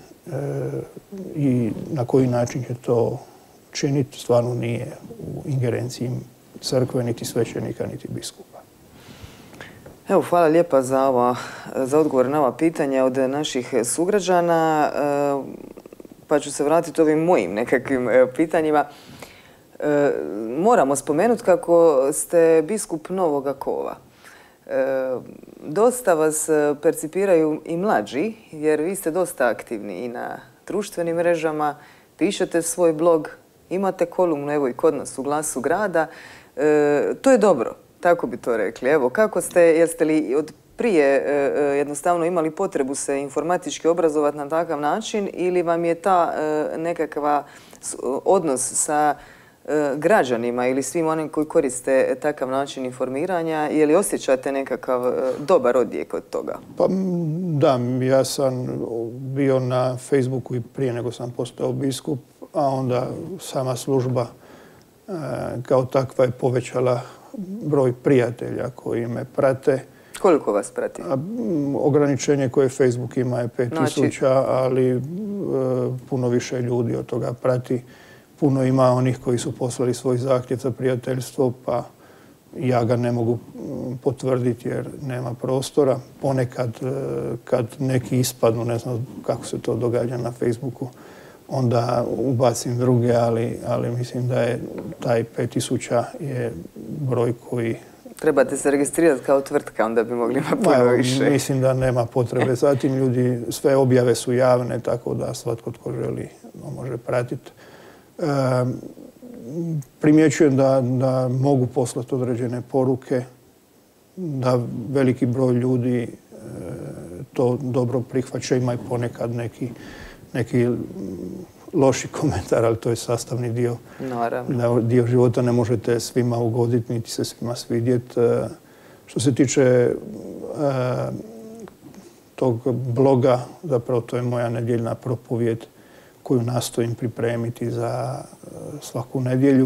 i na koji način će to činiti, stvarno nije u ingerenciji crkve, niti svećenika, niti biskupa. Evo, hvala lijepa za, ova, za odgovor na ova pitanja od naših sugrađana. Pa ću se vratiti ovim mojim nekakvim pitanjima. Moramo spomenuti kako ste biskup Novoga Kova. Dosta vas percipiraju i mlađi, jer vi ste dosta aktivni i na društvenim mrežama, pišete svoj blog, imate kolumnu, evo i kod nas u Glasu grada. To je dobro. Tako bi to rekli. Evo, kako ste, jeste li od prije jednostavno imali potrebu se informatički obrazovati na takav način ili vam je ta nekakva odnos sa građanima ili svim onim koji koriste takav način informiranja, je li osjećate nekakav dobar odjek od toga? Pa da, ja sam bio na Facebooku i prije nego sam postao biskup, a onda sama služba kao takva je povećala broj prijatelja koji me prate. Koliko vas prati? A, ograničenje koje Facebook ima je pet tisuća, znači... ali e, puno više ljudi od toga prati. Puno ima onih koji su poslali svoj zahtjev za prijateljstvo, pa ja ga ne mogu potvrditi jer nema prostora. Ponekad e, kad neki ispadnu, ne znam kako se to događa na Facebooku, onda ubacim druge, ali, ali mislim da je taj pet tisuća je broj koji... Trebate se registrirati kao tvrtka, onda bi mogli imati puno više. Mislim da nema potrebe. Zatim ljudi, sve objave su javne, tako da svatko tko želi može pratiti. E, primjećujem da, da mogu poslati određene poruke, da veliki broj ljudi e, to dobro prihvaća, ima i ponekad neki neki loši komentar, ali to je sastavni dio, dio života. Ne možete svima ugoditi, niti se svima svidjeti. Što se tiče tog bloga, zapravo to je moja nedjeljna propovijed koju nastojim pripremiti za svaku nedjelju.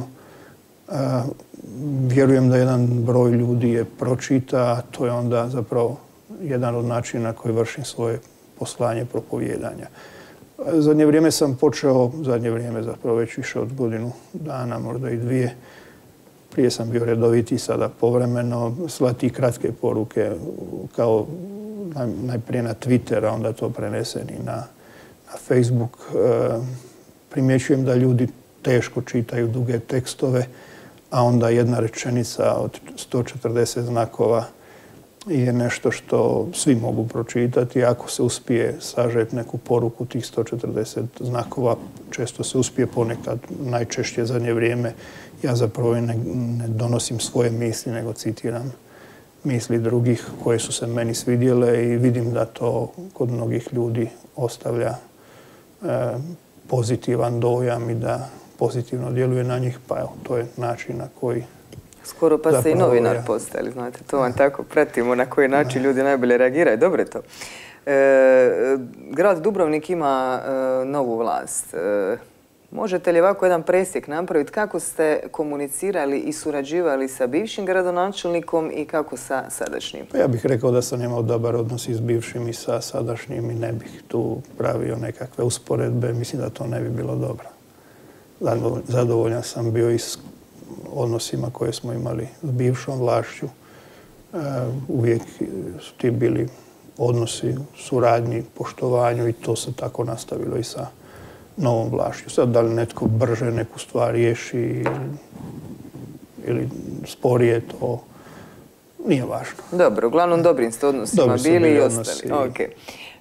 Vjerujem da jedan broj ljudi je pročita, a to je onda zapravo jedan od načina koji vršim svoje poslanje propovjedanja. Zadnje vrijeme sam počeo, zadnje vrijeme zapravo već više od godinu dana, možda i dvije. Prije sam bio redoviti, sada povremeno, slati kratke poruke kao najprije na Twitter, a onda to prenesem i na, na Facebook. E, primjećujem da ljudi teško čitaju duge tekstove, a onda jedna rečenica od sto četrdeset znakova je nešto što svi mogu pročitati. Ako se uspije sažeti neku poruku tih sto četrdeset znakova, često se uspije, ponekad, najčešće zadnje vrijeme, ja zapravo ne, ne donosim svoje misli, nego citiram misli drugih koje su se meni svidjele i vidim da to kod mnogih ljudi ostavlja e, pozitivan dojam i da pozitivno djeluje na njih, pa evo, to je način na koji... Skoro pa ste i novinar postali, znate, to vam tako pratimo na koji način ljudi najbolje reagiraju. Dobro je to. E, grad Dubrovnik ima e, novu vlast. E, možete li ovako jedan presjek napraviti kako ste komunicirali i surađivali sa bivšim gradonačelnikom i kako sa sadašnjim? Pa ja bih rekao da sam imao dobar odnos i s bivšim i sa sadašnjim i ne bih tu pravio nekakve usporedbe. Mislim da to ne bi bilo dobro. Zadovoljan sam bio i s odnosima koje smo imali s bivšom vlašću. E, uvijek su ti bili odnosi, suradnji, poštovanju i to se tako nastavilo i sa novom vlašću. Sad da li netko brže neku stvar riješi ili, ili sporije, to nije važno. Dobro, uglavnom dobrim ste odnosima bili i ostali. Okay.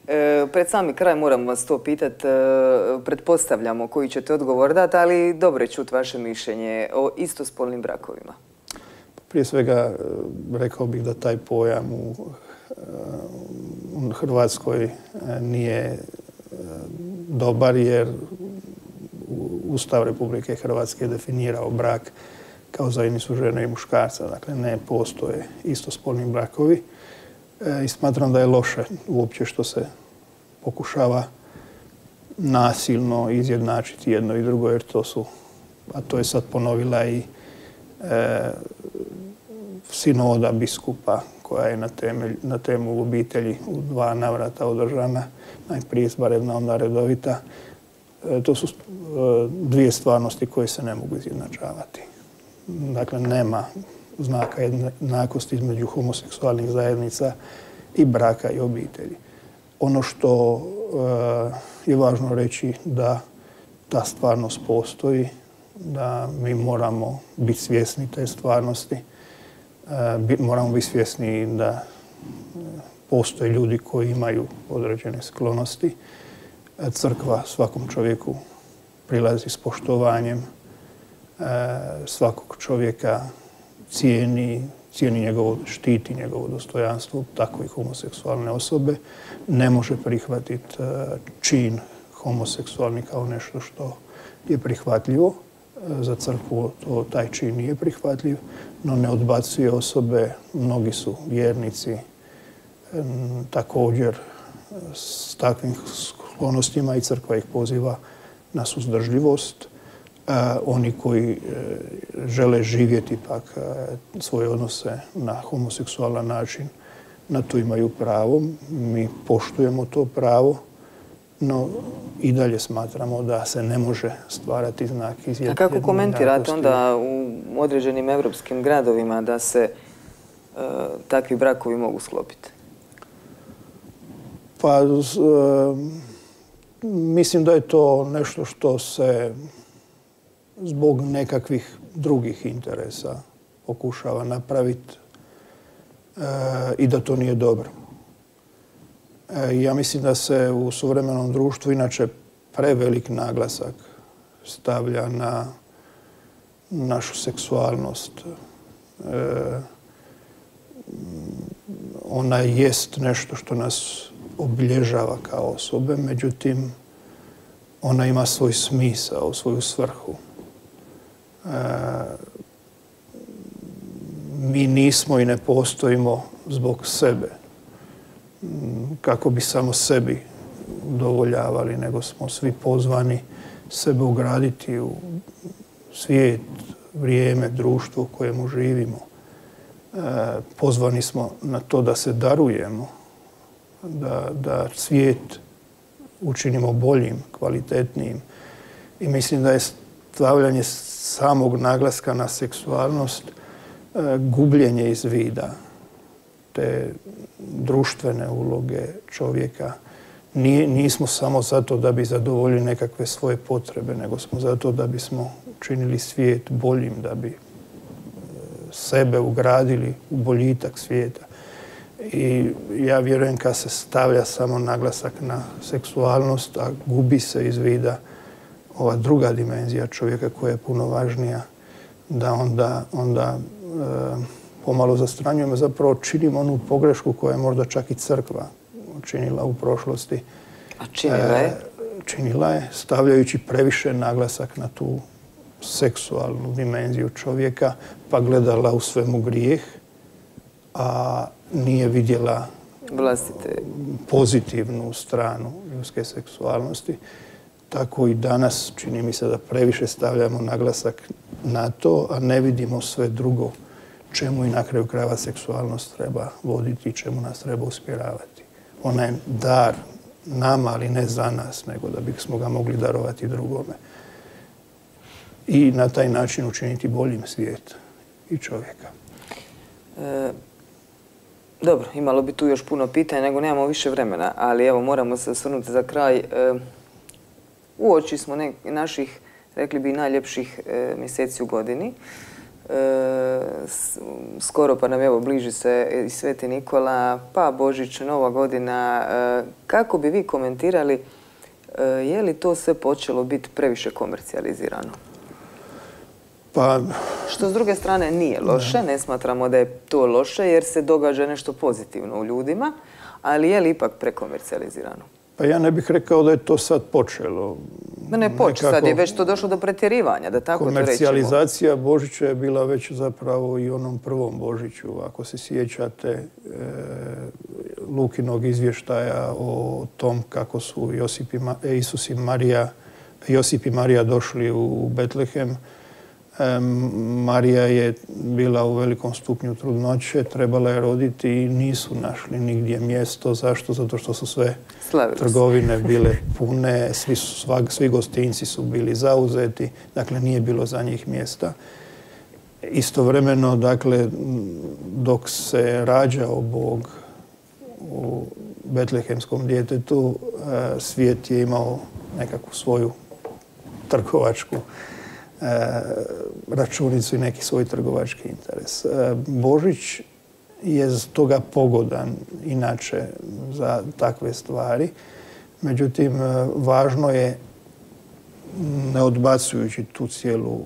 Pred sami kraj moram vas to pitati, pretpostavljamo koji ćete odgovor dati, ali dobro je čuti vaše mišljenje o istospolnim brakovima. Prije svega rekao bih da taj pojam u Hrvatskoj nije dobar jer Ustav Republike Hrvatske je definirao brak kao zajednicu žene i muškarca. Dakle, ne postoje istospolni brakovi. I smatram da je loše uopće što se pokušava nasilno izjednačiti jedno i drugo, jer to su, a to je sad ponovila i e, sinoda biskupa koja je na, temelj, na temu obitelji u dva navrata održana, najprije izvanredna, onda redovita. E, to su e, dvije stvarnosti koje se ne mogu izjednačavati. Dakle, nema znaka jednakosti između homoseksualnih zajednica i braka i obitelji. Ono što e, je važno reći da ta stvarnost postoji, da mi moramo biti svjesni te stvarnosti, e, bi, moramo biti svjesni da postoje ljudi koji imaju određene sklonosti. E, crkva svakom čovjeku prilazi s poštovanjem, e, svakog čovjeka cijeni, cijeni njegovo, štiti njegovo dostojanstvo, tako i homoseksualne osobe. Ne može prihvatiti čin homoseksualni kao nešto što je prihvatljivo. Za crkvu to, taj čin nije prihvatljiv, no ne odbacuje osobe. Mnogi su vjernici također s takvim sklonostima i crkva ih poziva na suzdržljivost. Oni koji žele živjeti pak svoje odnose na homoseksualan način, na to imaju pravo. Mi poštujemo to pravo, no i dalje smatramo da se ne može stvarati znak izjednakosti. A kako komentirate onda u određenim evropskim gradovima da se uh, takvi brakovi mogu sklopiti? Pa, uh, mislim da je to nešto što se zbog nekakvih drugih interesa pokušava napraviti e, i da to nije dobro. E, ja mislim da se u suvremenom društvu inače prevelik naglasak stavlja na našu seksualnost. E, ona jest nešto što nas obilježava kao osobe, međutim, ona ima svoj smisao, svoju svrhu. Mi nismo i ne postojimo zbog sebe, kako bi samo sebi udovoljavali, nego smo svi pozvani sebe ugraditi u svijet, vrijeme, društvo u kojemu živimo. Pozvani smo na to da se darujemo, da, da svijet učinimo boljim, kvalitetnijim. I mislim da je stavljanje samog naglaska na seksualnost gubljenje iz vida te društvene uloge čovjeka. Nismo samo zato da bi zadovoljili nekakve svoje potrebe, nego smo zato da bismo učinili svijet boljim, da bi sebe ugradili u boljitak svijeta. I ja vjerujem kad se stavlja samo naglasak na seksualnost, a gubi se iz vida ova druga dimenzija čovjeka koja je puno važnija, da onda, onda e, pomalo zastranjujemo, zapravo činimo onu pogrešku koja je možda čak i crkva činila u prošlosti. A činila je? E, činila je, stavljajući previše naglasak na tu seksualnu dimenziju čovjeka, pa gledala u svemu grijeh, a nije vidjela vlastite pozitivnu stranu ljudske seksualnosti. Tako i danas čini mi se da previše stavljamo naglasak na to, a ne vidimo sve drugo čemu i na kraju krajeva seksualnost treba voditi i čemu nas treba usmjeravati. Ona je dar nama, ali ne za nas, nego da bismo ga mogli darovati drugome. I na taj način učiniti boljim svijet i čovjeka. E, dobro, imalo bi tu još puno pitanja, nego nemamo više vremena, ali evo moramo se osvrnuti za kraj. E, uoči smo nek, naših, rekli bi, najljepših e, mjeseci u godini. skoro pa nam evo bliži se i Sveti Nikola, pa Božić, Nova godina. Kako bi vi komentirali, je li to sve počelo biti previše komercijalizirano? Pa, što s druge strane nije loše, ne smatramo da je to loše jer se događa nešto pozitivno u ljudima, ali je li ipak prekomercijalizirano? Pa ja ne bih rekao da je to sad počelo. Ne poče, sad je već to došlo do pretjerivanja, da tako to rećemo. Komercijalizacija Božića je bila već zapravo i onom prvom Božiću. Ako se sjećate e, Lukinog izvještaja o tom kako su Josip i, Ma, Isus i Marija, Josip i Marija došli u Betlehem. E, Marija je bila u velikom stupnju trudnoće, trebala je roditi i nisu našli nigdje mjesto. Zašto? Zato što su sve Slavili trgovine bile pune, svi, su, svag, svi gostinci su bili zauzeti, dakle nije bilo za njih mjesta. Istovremeno, dakle, dok se rađao Bog u betlehemskom djetetu, svijet je imao nekakvu svoju trgovačku računicu i neki svoj trgovački interes. Božić je stoga pogodan inače za takve stvari. Međutim, važno je, ne odbacujući tu cijelu,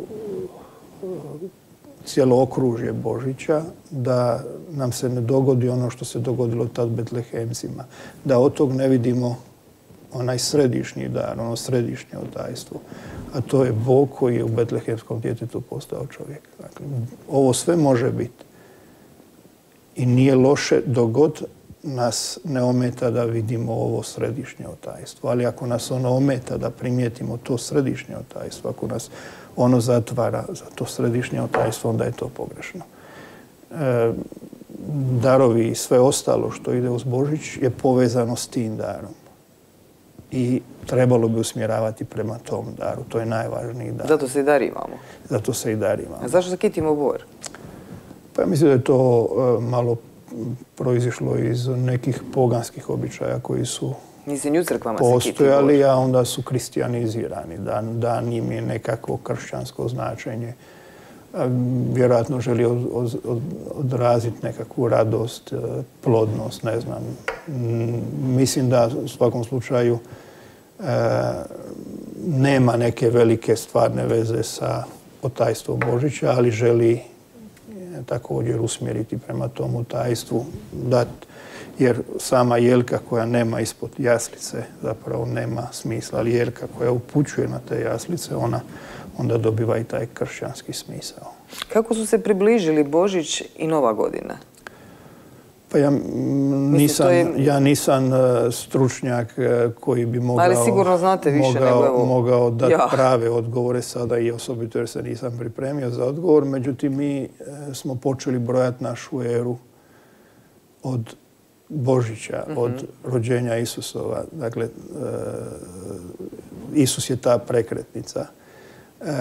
cijelo okružje Božića, da nam se ne dogodi ono što se dogodilo tad Betlehemcima. Da od tog ne vidimo onaj središnji dar, ono središnje otajstvo. A to je Bog koji je u betlehemskom djetetu postao čovjek. Dakle, ovo sve može biti. I nije loše dok god nas ne ometa da vidimo ovo središnje otajstvo. Ali ako nas ono ometa da primijetimo to središnje otajstvo, ako nas ono zatvara za to središnje otajstvo, onda je to pogrešno. E, darovi i sve ostalo što ide uz Božić je povezano s tim darom. I trebalo bi usmjeravati prema tom daru. To je najvažniji dar. Zato se i dar imamo. Zato se i dar imamo. A zašto se kitimo bor? Pa mislim da je to uh, malo proizišlo iz nekih poganskih običaja koji su Mislim, u crkvama postojali, a onda su kristijanizirani. Dan, dan im je nekakvo kršćansko značenje. Vjerojatno želi od, od, od, odraziti nekakvu radost, plodnost, ne znam. Mislim da u svakom slučaju e, nema neke velike stvarne veze sa otajstvom Božića, ali želi također usmjeriti prema tom otajstvu, dat, jer sama jelka koja nema ispod jaslice zapravo nema smisla, ali jelka koja upućuje na te jaslice, ona onda dobiva i taj kršćanski smisao. Kako su se približili Božić i Nova godina? Pa ja nisam, je... ja nisam stručnjak koji bi mogao, ali sigurno znate više mogao, nego evo... mogao dati ja. prave odgovore sada i osobito jer se nisam pripremio za odgovor. Međutim, mi smo počeli brojati našu eru od Božića, mm-hmm. od rođenja Isusova. Dakle, Isus je ta prekretnica. E,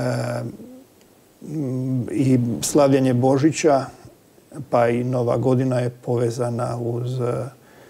i slavljenje Božića pa i Nova godina je povezana uz e,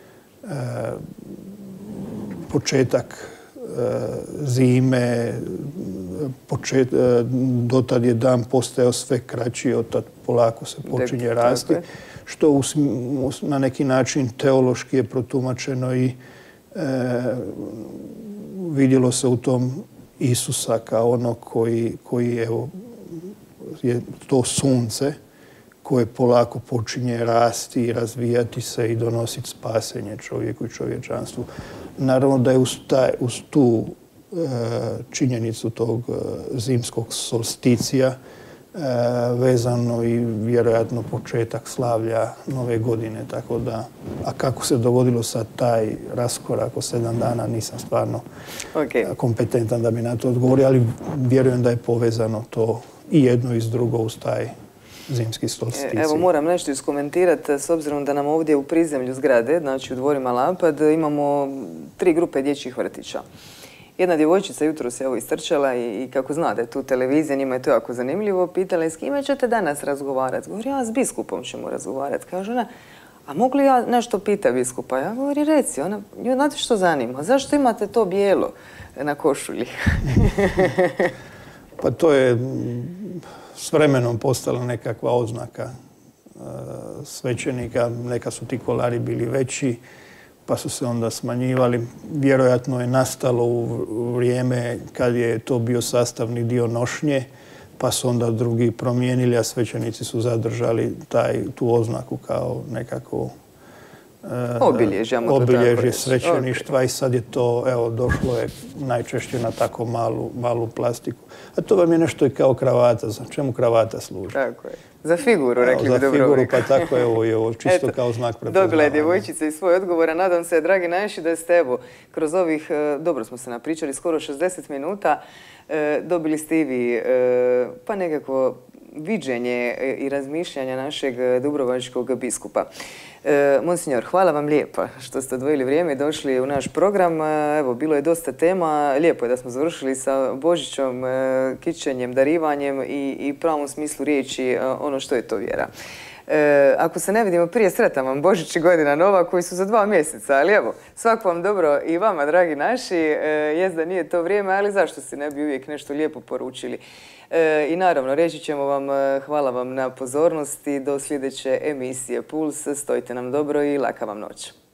početak e, zime, počet, e, dotad je dan postajao sve kraći, otad polako se počinje rasti, što us, us, na neki način teološki je protumačeno i e, vidjelo se u tom Isusa kao ono koji, koji evo, je to sunce koje polako počinje rasti i razvijati se i donositi spasenje čovjeku i čovječanstvu. Naravno da je uz, taj, uz tu e, činjenicu tog e, zimskog solsticija e, vezano i vjerojatno početak slavlja Nove godine. Tako da, a kako se dogodilo sad taj raskorak od sedam dana, nisam stvarno okay. kompetentan da bi na to odgovorio, ali vjerujem da je povezano to i jedno i s drugo uz taj zimski solsticija. Evo, moram nešto iskomentirati s obzirom da nam ovdje u prizemlju zgrade, znači u dvorima Lapad, imamo tri grupe dječjih vrtića. Jedna djevojčica jutro se evo istrčala i, i kako znate, tu televizija, njima je to jako zanimljivo, pitala je s kime ćete danas razgovarati. Govori, ja s biskupom ćemo razgovarati. Kaže ona, a mogu li ja nešto pita biskupa? Ja govori, reci, ona, nju znate što zanima? Zašto imate to bijelo na košulji? Pa to je s vremenom postala nekakva oznaka svećenika. Neka su ti kolari bili veći, pa su se onda smanjivali. Vjerojatno je nastalo u vrijeme kad je to bio sastavni dio nošnje, pa su onda drugi promijenili, a svećenici su zadržali taj, tu oznaku kao nekako obilježje, obilježje svećeništva. I sad je to, evo, došlo je najčešće na tako malu, malu plastiku. A to vam je nešto i kao kravata. Za čemu kravata služi? Tako je. Za figuru, rekli bi Dubrovnik. Za figuru, pa tako je ovo, je ovo čisto Eto, kao znak prepoznavanja. Dobila je djevojčica i svoj odgovor, a nadam se, dragi naši, da ste, evo, kroz ovih, dobro smo se napričali, skoro šezdeset minuta, dobili ste i vi, pa nekako viđenje i razmišljanja našeg dubrovačkog biskupa. E, Monsignor, hvala vam lijepa što ste odvojili vrijeme i došli u naš program. Evo, bilo je dosta tema. Lijepo je da smo završili sa Božićom, e, kićenjem, darivanjem i, i pravom smislu riječi e, ono što je to vjera. E, ako se ne vidimo prije, sretan vam Božić i godina nova koji su za dva mjeseca, ali evo, svako vam dobro i vama, dragi naši. E, jest da nije to vrijeme, ali zašto si ne bi uvijek nešto lijepo poručili? E, I naravno, reći ćemo vam, hvala vam na pozornosti do sljedeće emisije Puls. Stojite nam dobro i laka vam noć.